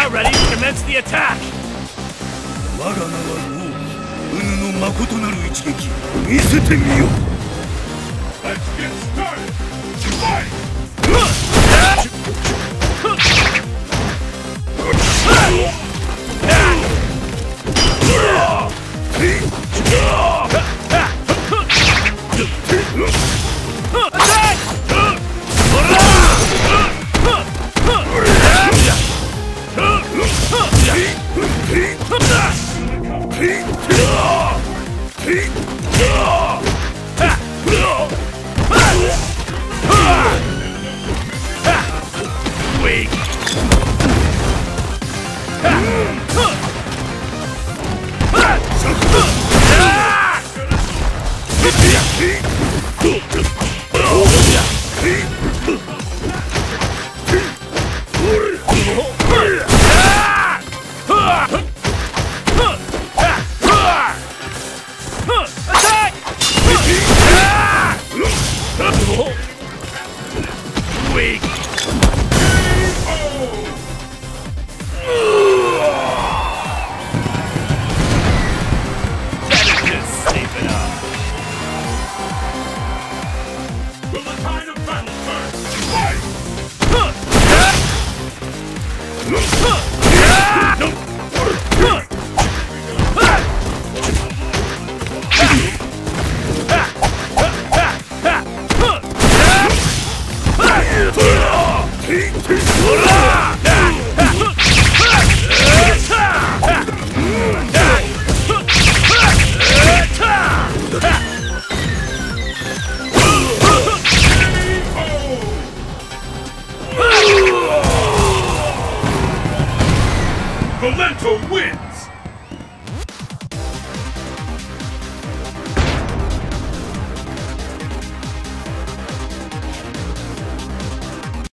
are ready to commence the attack! 我らがはのう、うぬの誠なる一撃、見せてみよう。 Let's get started! Fight! Rolento wins!